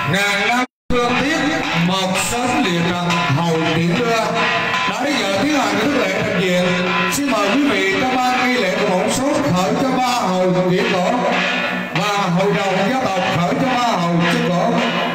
ngàn năm thương tiếc một sớm liền trần hầu tiễn đưa. Đã đến giờ tiến hành thức lễ thực diện. Xin mời quý vị các ban nghi lễ của một số khởi cho ba hầu diễn cổ và hội đồng gia tộc khởi cho ba hầu trên cổ.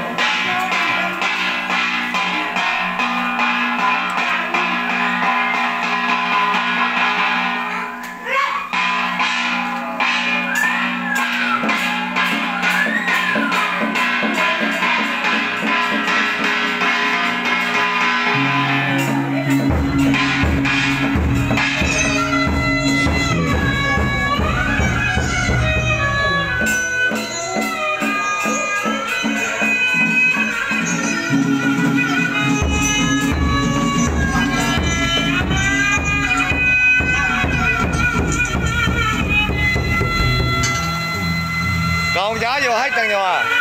Con giá vô hết trơn rồi à.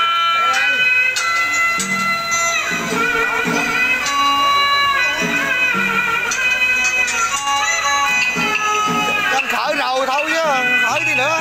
Con khởi rồi thôi chứ khởi đi nữa.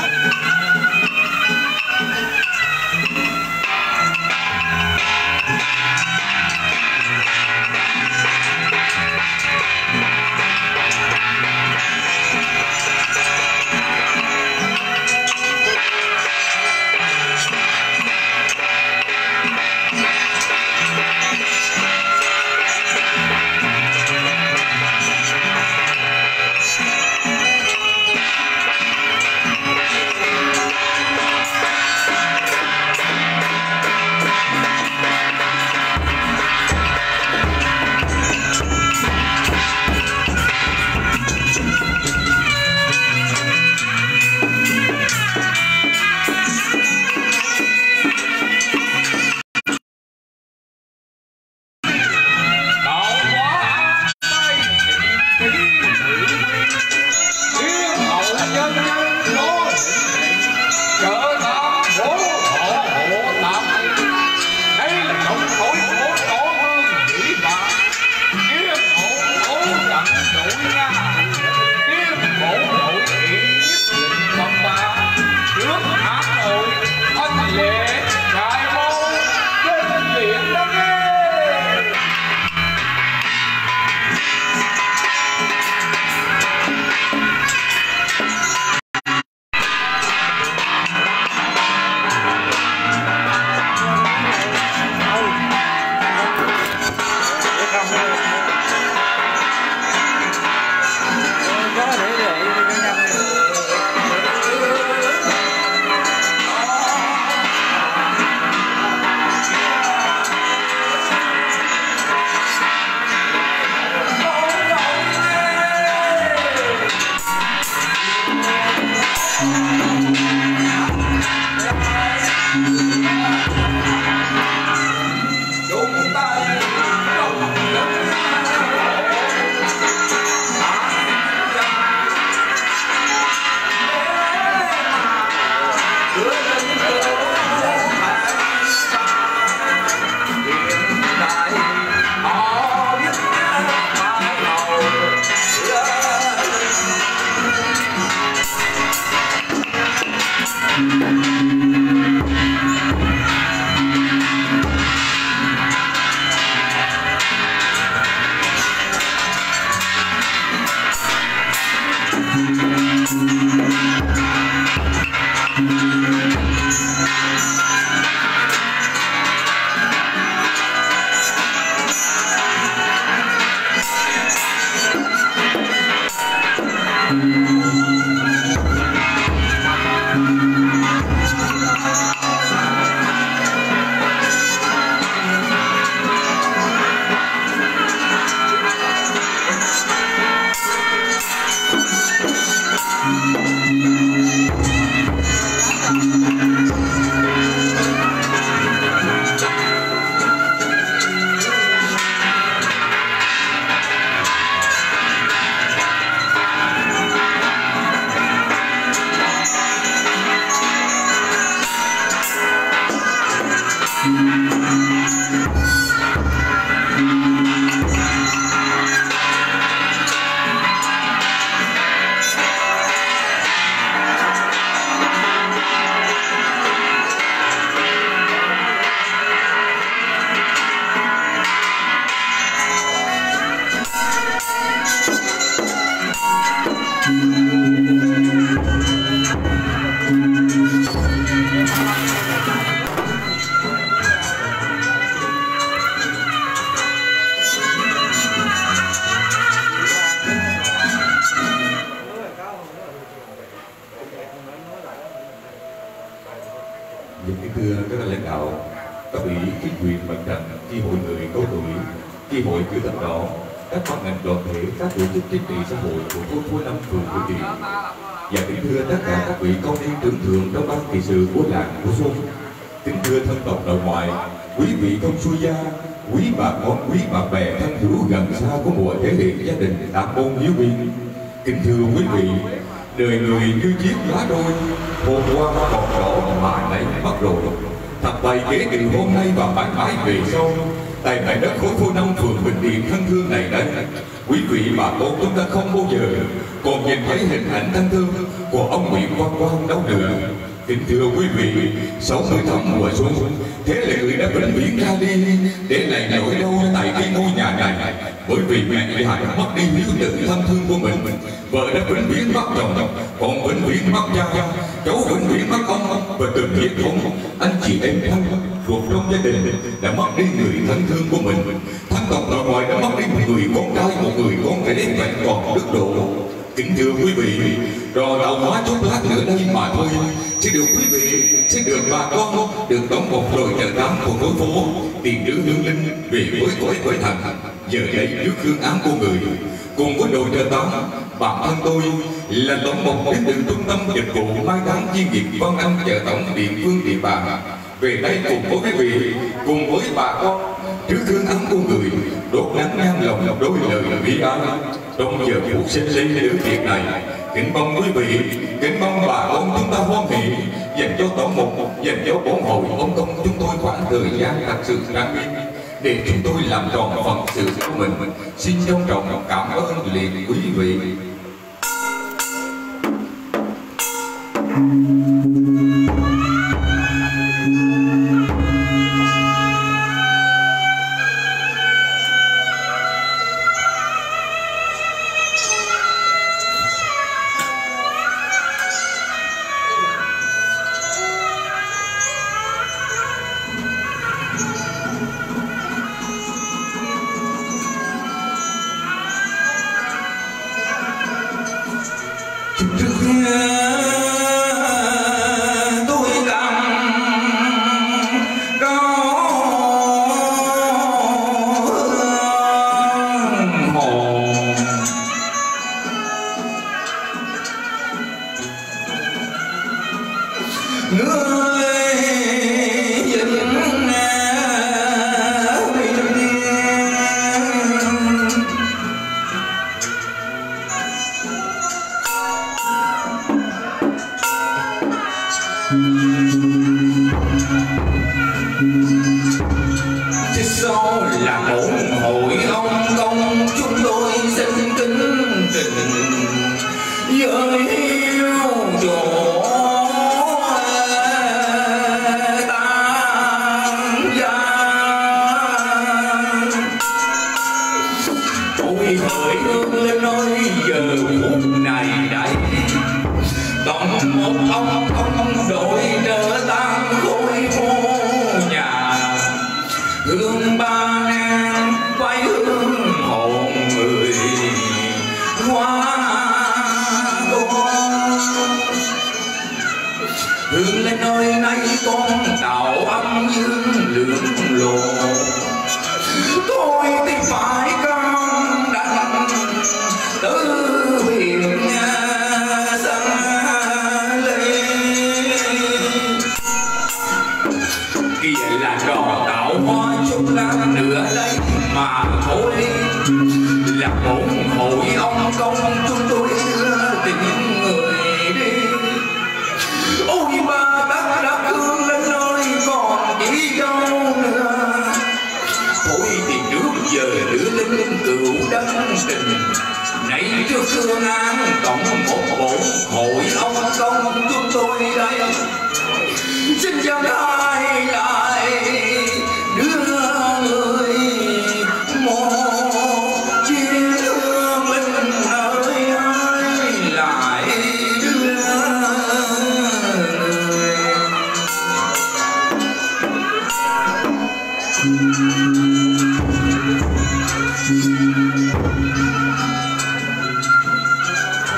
các ủy chính quyền mặt trận, chi hội người có tuổi, chi hội chữ thập đỏ, các ban ngành đoàn thể, các tổ chức chính trị xã hội của thôn Phú Năm, phường Phú Trị. Và kính thưa tất cả các vị con niên trưởng thượng trong ban kỳ sự của làng của thôn. Kính thưa thân tộc nội ngoại, quý vị công xuôi gia, quý bà con, quý bạn bè thân hữu gần xa của mọi thế hệ gia đình Tam Môn Hiếu Viên. Kính thưa quý vị, đời người như chiếc lá đôi, hôm qua còn đỏ mà nay mất rồi. Thật vậy kể từ hôm nay và mãi mãi về sau, tại mảnh đất khối Phú Năm, phường Bình Điền thân thương này đây, quý vị bà con chúng ta không bao giờ còn nhìn thấy hình ảnh thân thương của ông Nguyễn Văn Quang đâu nữa. Kính thưa quý vị, 60 tháng mùa xuân, thế là người đã vĩnh viễn ra đi để lại nỗi đau tại cái ngôi nhà này, bởi vì mẹ già đã mất đi hiếu tử thân thương của mình, vợ đã vĩnh viễn mất chồng, còn vĩnh viễn mất cha, cháu vĩnh viễn mất ông, và từ nghĩa thống anh chị em thân ruột trong gia đình đã mất đi người thân thương của mình. Thân tộc nội ngoại đã mất đi một người con trai, một người con rể vẹn còn đức độ. Kính thưa quý vị, trò tạo hóa chốc lát nữa đây mà thôi, sẽ được quý vị, sẽ được bà con được đóng một rồi chợ tám của khối phố, tiền trữ hương linh về với cõi cõi thần. Giờ đây trước hương án của người, cùng với đội chợ tám, bản thân tôi là tổng một đến từ trung tâm dịch vụ mai táng chuyên nghiệp Văn Anh chợ tổng địa phương địa bàn, về đây cùng với quý vị, cùng với bà con trước hương án của người, đốt nắng nhang lòng đôi lời bi ai trong giờ phút sinh ly lửa thiệt này. Kính mong quý vị, kính mong bà con chúng ta hoan hỷ dành cho tổng mục, dành cho bốn hội ông công chúng tôi khoảng thời gian thật sự đáng yên để chúng tôi làm tròn phận sự của mình. Xin trân trọng cảm ơn liền quý vị.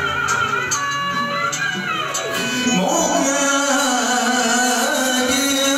Một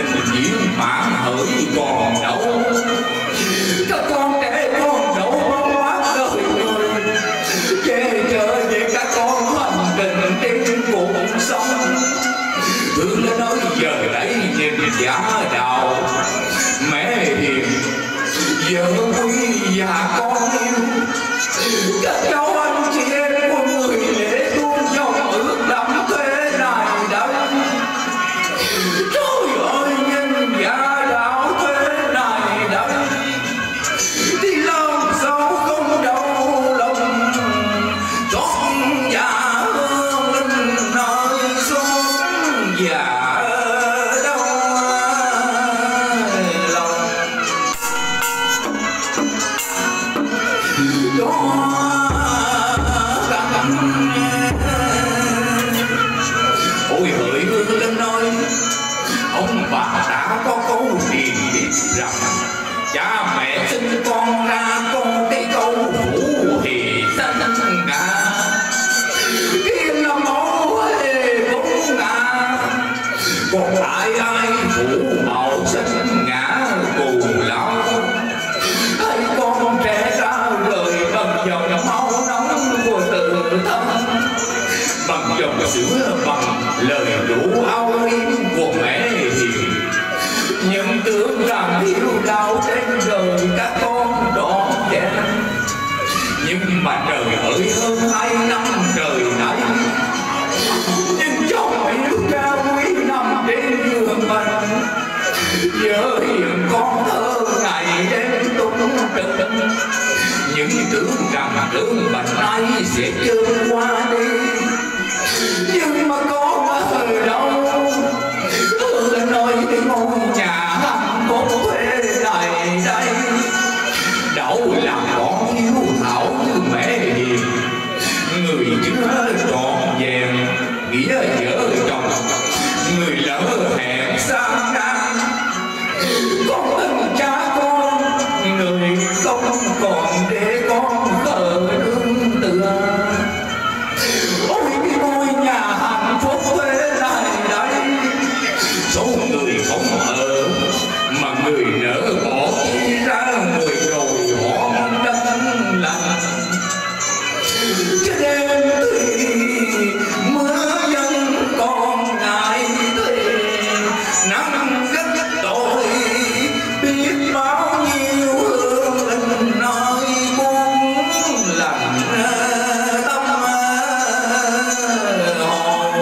diện mãn hỡi còn đâu. Các con trẻ con đâu mong mắt đời người, che chở về các con hành trình trên cuộc sống. Thương lên nói giờ đây nhìn giả đạo, mẹ hiền vợ quý và con yêu. Các cháu anh chị em của người lễ tuôn dòng ước đậm thế này đây. Trời ơi nhân giả đạo thế này đây, đi làm sao không đau lòng. Chọn giả hương linh nơi xuống giả đâu lòng. Ôi hỡi hương linh ơi, ông bà đã có câu tiền biết rằng cha mẹ sinh con ra con cái câu phụ thì sanh ngã. Kim là máu hề cũng ngã, còn tại ai phụ màu sinh ngã cùng lão. Thấy con trẻ ra lời bằng dòng máu nóng của tự thân, bằng dòng sữa bằng lời đủ áo yếm của mẹ hiền. Nhưng tưởng rằng yêu đau trên đời các con đón chén, nhưng mà trời hỡi hơn 2 năm trời nay, nhưng chồng yêu cha quý nằm trên giường mình. Vợ hiền con thơ ngày đêm tung trực, nhưng tưởng rằng cơn bệnh ấy sẽ trôi qua đi. Nhưng mà con ở đâu Hương nói cái ngôi nhà hạnh phúc thế này đây, đâu làm con hiếu thảo như mẹ hiền. Người chưa trọn vẹn nghĩa vợ chồng, người lỡ hẹn sang ngang. Con ơn cha con, người không còn để con thờ nương tựa. Ôi cái ngôi nhà hạnh phúc thế này đây, số người không ở mà người nỡ bỏ đi ra người rồi họ đất lạnh. Cái đêm thì mưa vẫn còn ngày thì nắng gắt tội, biết bao nhiêu hương linh nơi muốn lạnh tâm hồn.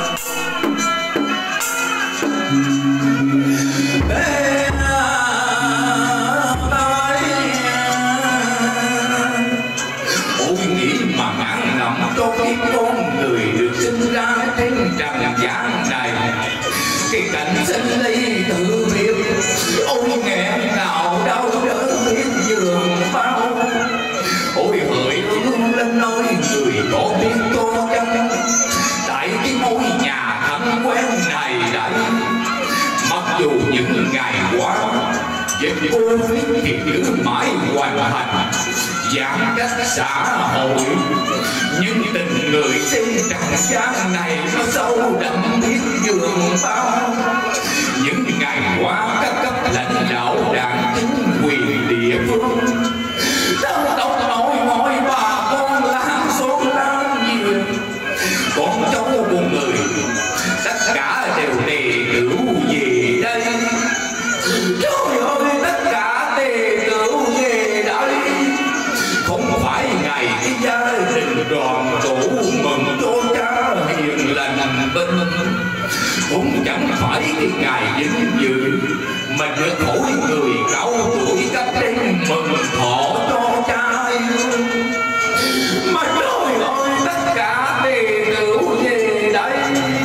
Ôi nghĩ mà ngán ngẩm cho cái con người được sinh ra trên trần gian này, cái cảnh sinh ly tự biệt. Ôi nghẹn ngào đau đớn biết giường bao. Ôi hỡi hương linh ơi, người có biết cho chăng tại cái ngôi nhà thân quen này đây. Mặc dù những ngày qua dịch Covid thì giữ mãi hoàn thành giãn cách xã hội, nhưng tình người trên trần gian này nó sâu đậm biết giường bao. Những ngày qua các cấp lãnh đạo đảng chính quyền địa phương đau tóc nổi mọi bà con làng xóm láng giềng, con cháu của người tất cả đều tề tửu về đây. Trời ơi tất cả tề tửu về đây, không phải ngày cái gia đình đoàn tụ mừng cho cha hiền lành bên, cũng chẳng phải cái ngày vinh dự mà được mỗi người cao tuổi cắt lên mừng thọ cho cha yêu. Mà trời ơi tất cả tề tửu về đây,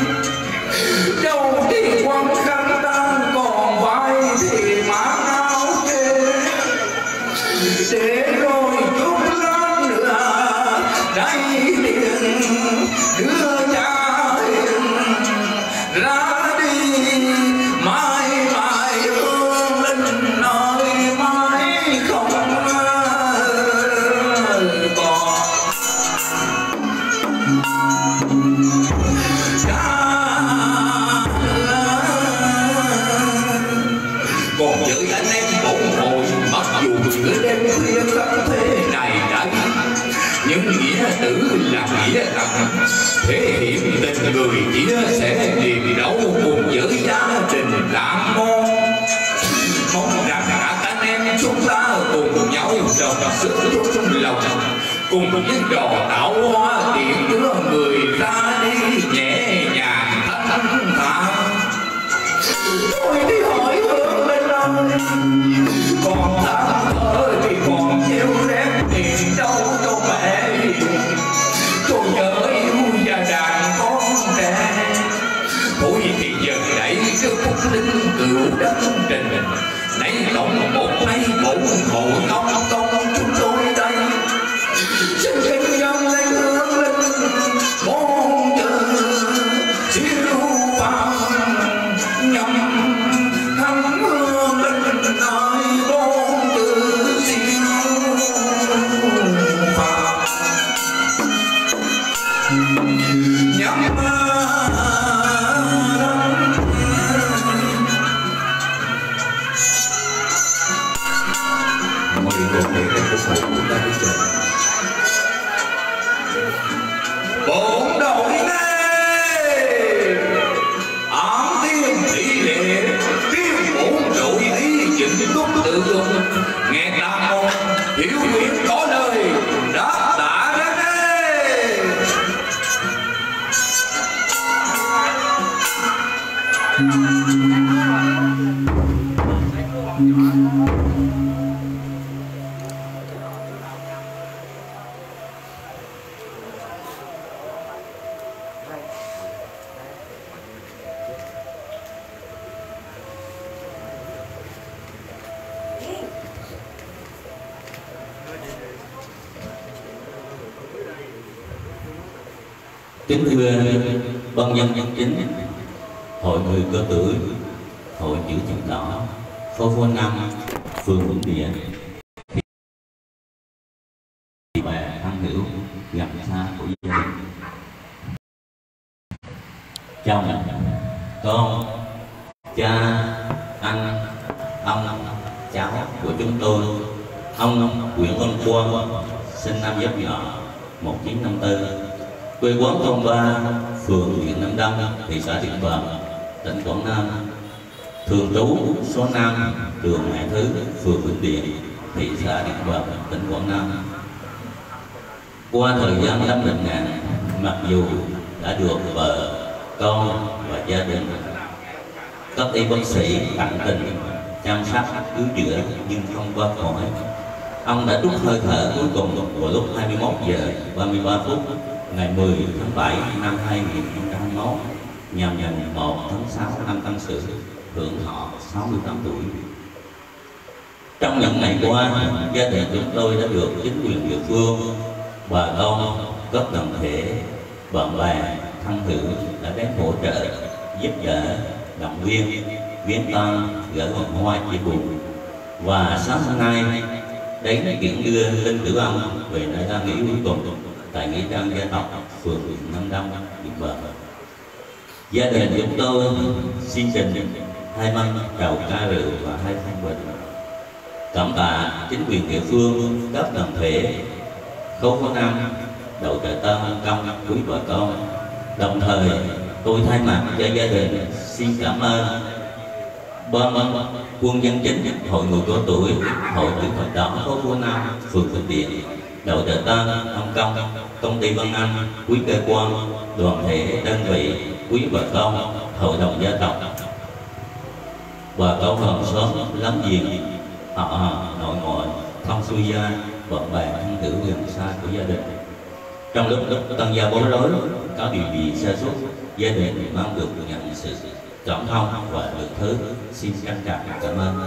đâu thì quan khăn đang còn vai thì mang áo chê, để rồi chút lát nữa đây tiền đưa cha hiền ra đi. Mai mai hương linh anh em bổn hội, mặc dù nửa đêm khuya khắp thế này đây, nhưng nghĩa tử là nghĩa thật, thể hiện tình người chia sẻ niềm đau cùng với gia đình làm môn. Mong rằng các anh em chúng ta cùng nhau đồng sức chung lòng, cùng những trò tạo hóa tiện đưa người ra đi nhẹ nhàng thanh thản. Tôi đi hỏi hương lên ơi, còn than thở thì còn treo rét tiền đâu cho mẹ. Tôi nhớ yêu và đàn con trẻ, thôi thì giờ đẩy cái phúc linh cựu đất trình, nãy tổng một mấy bổn hội ông công chúng tôi đây. Xin kinh nhân lên hướng linh mong chờ siêu phàm nhằm thăm hương linh nơi mong chờ siêu phàm nhằm mọi người để các quốc hội chúng ta đi chơi. Bổn đội nghe ám tiên tỷ lệ tiếng bổn đội ấy chỉnh túc tự dụng, nghe ta một hiểu nguyện có lời đáp tạ ra đây. Kính thưa ban nhân dân chính, hội người cao tuổi, hội chữ thập đỏ, phố phố 5, phường Vĩnh Địa, bè thân hữu gần xa của gia đình. Chào mừng con, cha, anh, ông, cháu của chúng tôi, ông Nguyễn Văn Quang, sinh năm Giáp Ngọ 1954, quê quán thôn 3, phường huyện Nam Đông, thị xã Điện Bàn, tỉnh Quảng Nam, thường trú số 5, đường Mẹ Thứ, phường Vĩnh Điện, thị xã Điện Bàn, tỉnh Quảng Nam. Qua thời gian lâm bệnh nặng, mặc dù đã được vợ, con và gia đình các y bác sĩ tận tình chăm sóc cứu chữa nhưng không qua khỏi, ông đã trút hơi thở cuối cùng vào lúc 21 giờ 33 phút ngày 10 tháng 7 năm 2021 nhằm ngày 1 tháng 6 năm Tân Sửu, hưởng thọ 68 tuổi. Trong những ngày qua, gia đình chúng tôi đã được chính quyền địa phương, bà con, các đoàn thể, bạn bè, thân hữu đã đến hỗ trợ, giúp đỡ, động viên, viếng tang, gửi vòng hoa chia buồn. Và sáng hôm nay đến tiễn đưa linh tử ông về nơi an nghỉ cuối cùng tại nghĩa trang gia tộc phường Nam Đông, Điện Bàn. Gia đình chúng tôi xin trình 2 mâm trầu ca rượu và 2 phong bình, cảm tạ chính quyền địa phương, các đoàn thể, khối phố 5, đội trợ tân công quý bà con. Đồng thời tôi thay mặt cho gia đình xin cảm ơn ban quân dân chính, hội người có tuổi, hội chữ thập đỏ khối phố 5, phường Vĩnh Điện, đội trợ tân công, công ty Văn Anh, quý cơ quan, đoàn thể đơn vị, quý bà con, hội đồng gia tộc, bà con hàng xóm láng giềng, họ nội ngoại, thông xuôi gia, bạn bè thân hữu gần xa của gia đình. Trong lúc tân gia bối rối, có điều gì sa sút, gia đình mong được nhận sự cảm thông và lượng thứ. Xin trân trọng cảm ơn.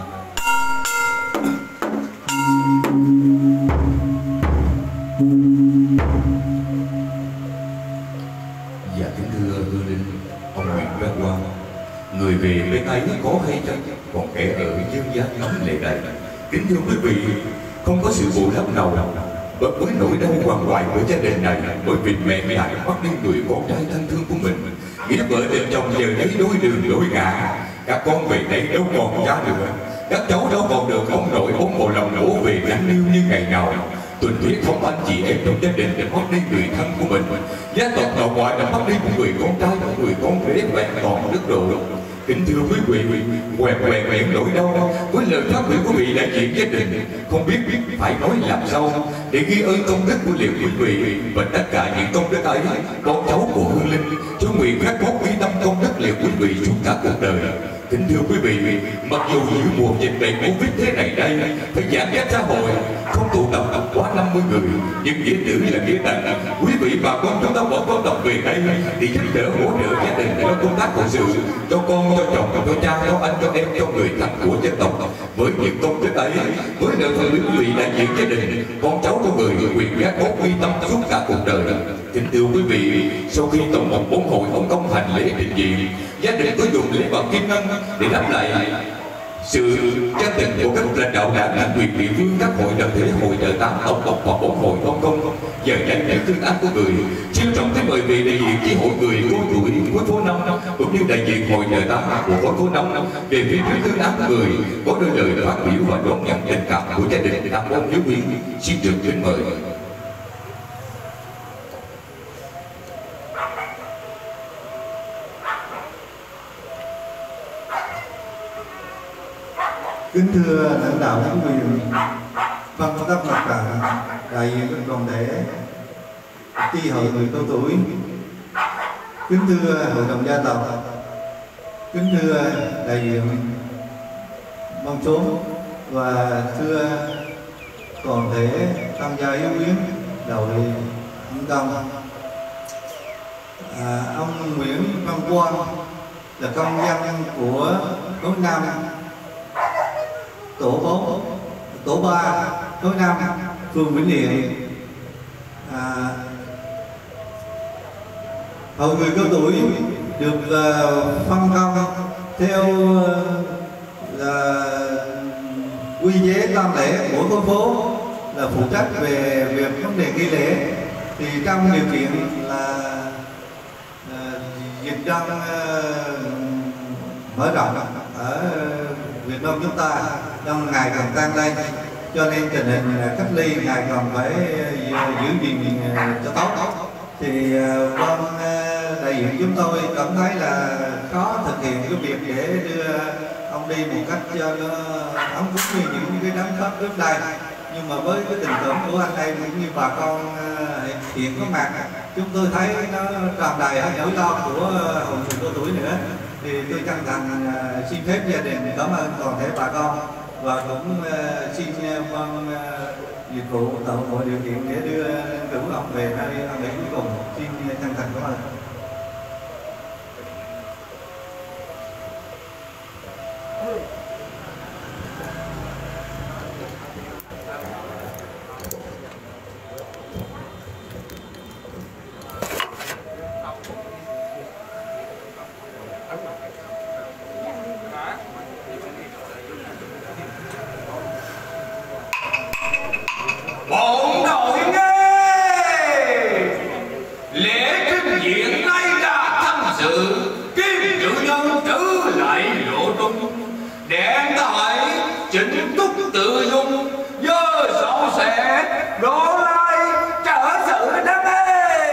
Dạ kính thưa hương linh ông Nguyễn Văn Quang, người về bên ấy có hay chăng, còn kẻ ở dương gian ngắm lệ đầy. Kính thưa quý vị, không có sự bù đắp nào bất với nỗi đau hoàng hoại của gia đình này, bởi vì mẹ lại mất đi người con trai thân thương của mình. Nghĩa vợ tình chồng giờ đấy đôi đường đôi ngả, các con về đây đâu còn cha nữa. Các cháu đâu còn được ông nội ông bộ lòng đổ về nắng niu như ngày nào. Tuần thuyết không anh chị em trong gia đình đã mất đi người thân của mình. Gia tộc nội ngoại đã mất đi một người con trai, một người con rể vẹn toàn đức độ. Kính thưa quý vị, quẹt miệng nỗi đau với lời phát biểu của vị đại diện gia đình, không biết phải nói làm sao để ghi ơn công đức của liệu quý vị và tất cả những công đức ấy. Con cháu của Hương Linh cho nguyện khắc cốt ghi tâm công đức liệu quý vị suốt cả cuộc đời. Kính thưa quý vị, mặc dù giữa mùa dịch bệnh Covid thế này đây, phải giãn cách xã hội, không tụ tập quá 50 người, nhưng nghĩa tử là nghĩa tận. Quý vị bà con chúng ta bỏ con tập về đây thì giúp đỡ hỗ trợ gia đình trong công tác hậu sự cho con, cho chồng, cho cha, cho anh, cho em, cho người thân của dân tộc. Với những công đức ấy, với nợ phần quý vị đại diện gia đình, con cháu của người nguyện gác cốt quy tâm suốt cả cuộc đời. Kính thưa quý vị, sau khi tổng một bốn hội ông công hành lễ trình diện, gia đình có dùng lễ vật kim ngân để đáp lại sự chân tình của các lãnh đạo đảng, chính quyền địa phương, các hội đoàn thể, hội trợ tám, tổng tộc và bốn hội công công. Giờ dành những phương án của người chiêu trọng tới mời vị đại diện chi hội người cô tuổi khối phố 5 cũng như đại diện hội trợ tám của khối phố 5 về phía trước phương án của người có đôi lời phát biểu và đón nhận tình cảm của gia đình tam ôn giáo viên. Xin được kính mời. Kính thưa lãnh đạo chính quyền, ban công tác mặt trận, đại diện các đoàn thể, chi hội người cao tuổi, kính thưa hội đồng gia tộc, kính thưa đại diện ban số và thưa toàn thể tham gia hiến quyến đội Hưng Công. Ông Nguyễn Văn Quang là công dân của khối 5 tổ 3 khối 5 phường Vĩnh Niệm. Hội người cao tuổi được phân công theo quy chế tang lễ mỗi khối phố là phụ trách về việc vấn đề nghi lễ. Thì trong điều kiện là dịch đang mở rộng ở Việt Nam chúng ta đang ngày càng tăng lên, cho nên tình hình cách ly ngày càng phải giữ gìn cho tốt. Thì ban đại diện chúng tôi cảm thấy là khó thực hiện cái việc để đưa ông đi một cách cho nó ấm cúng như những cái đám khác trước đây. Nhưng mà với cái tình cảm của anh em cũng như bà con hiện có mặt, chúng tôi thấy nó tràn đầy hết nỗi lo của hội người cao tuổi nữa. Thì tôi chân thành xin phép gia đình cảm ơn toàn thể bà con và cũng xin ban dịch vụ tạo mọi điều kiện để đưa cử ông về nơi ăn nghỉ cuối cùng. Xin chân thành cảm ơn. Bộ đội nghe lễ trình diện nay ra tham dự, kim chủ nhân trở lại lộ tung, đèn tại chỉnh túc tự dung, dơ sổ sẽ đổ lai trở sự đam mê.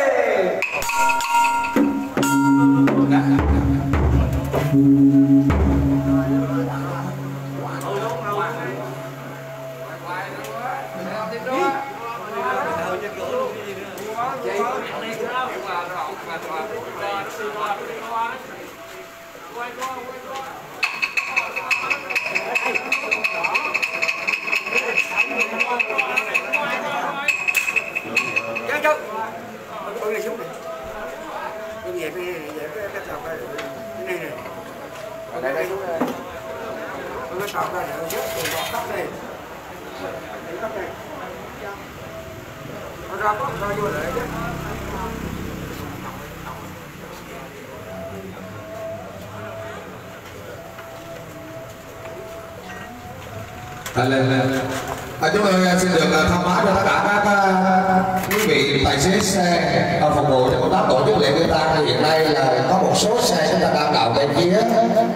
Chúng tôi xin được thông báo cho tất cả các quý vị tài xế xe phục vụ cho công tác tổ chức lễ đưa tang. Hiện nay là có một số xe chúng ta đang đậu bên phía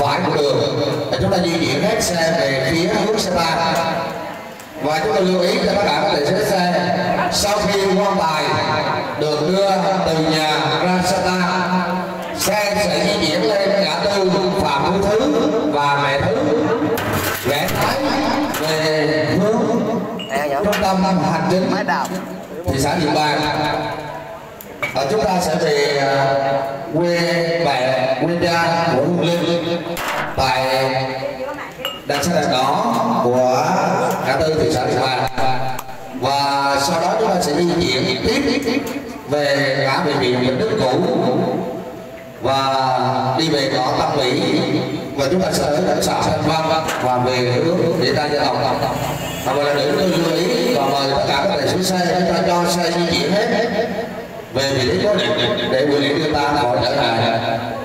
phải của đường. Chúng ta di chuyển hết xe về phía hướng xe ta. Và chúng ta lưu ý cho tất cả các tài xế xe, sau khi quan tài được đưa từ nhà ra xe ta, xe sẽ di chuyển lên ngã tư Phạm Hữu Thứ và Mẹ Thứ, rẽ trái về hướng trung tâm hành chính thị xã Điện Bàn. Chúng ta sẽ về quê mẹ, quê cha của Hương Linh tại đặt xe đèn đỏ của ngã tư thị xã Điện Bàn, và sau đó chúng ta sẽ di chuyển tiếp về ngã bệnh viện Vĩnh Đức cũ và đi về ngõ Tân Mỹ, và chúng ta sẽ tới cảnh xã Thanh Văn và về hướng để ta giao thông. Và là để lưu ý và mời tất cả các tài xế xe chúng ta cho xe di chuyển hết về vị trí cố định để buổi lễ đưa ta khỏi trở lại.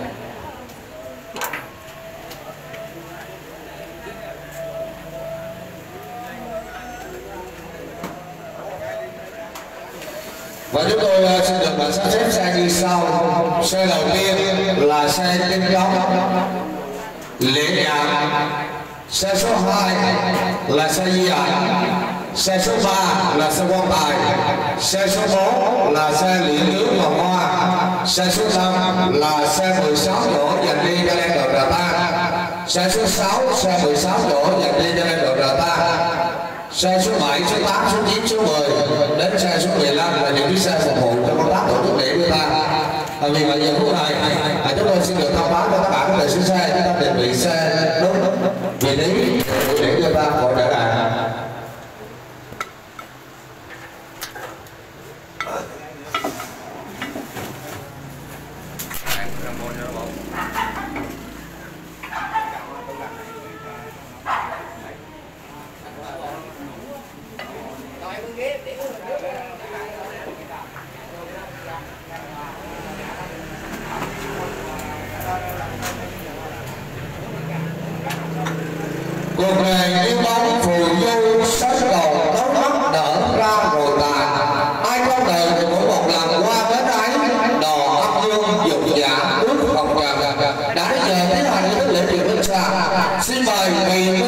Và chúng tôi xin được sắp xếp xe như sau. Xe đầu tiên là xe Tinh Công Lễ Nhạc, xe số 2 là xe Di Ảnh, xe số 3 là xe quan tài, xe số 4 là xe liễn nướng và hoa, xe số 5 là xe 16 chỗ dành đi cho lên đội Đà Ta, xe số 6 xe 16 chỗ dành đi cho lên đội Đà Ta, xe số 7, số 8, số 9, số 10 đến xe số 15 là những chiếc xe phục vụ cho công tác tổ chức lễ đưa ta. Vì vậy giờ phút này chúng tôi xin được thông báo cho tất cả các tài xế xe chúng ta định vị xe đúng vị trí để đưa ta khỏi trở lại. Cuộc đời như bóng phù du sớm đầu tóc mắt nở ra rồi tàn, ai trong đời thì mỗi một lần qua bến ấy đò âm dương dục giả bước vòng trần. Đã đến giờ tiến hành những lễ chuyện bên xa, xin mời